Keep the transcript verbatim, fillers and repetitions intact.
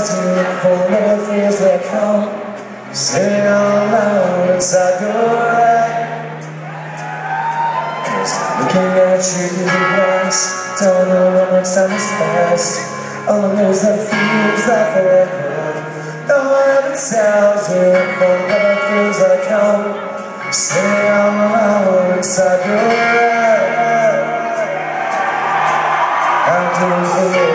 tells you for more fears that come. Say out loud inside your head. Cause I'm looking at you through the glass. Don't know how much time has passed. All I know is that it feels like forever. No one ever tells you for what feels like home. Say out loud inside your head. How do you feel?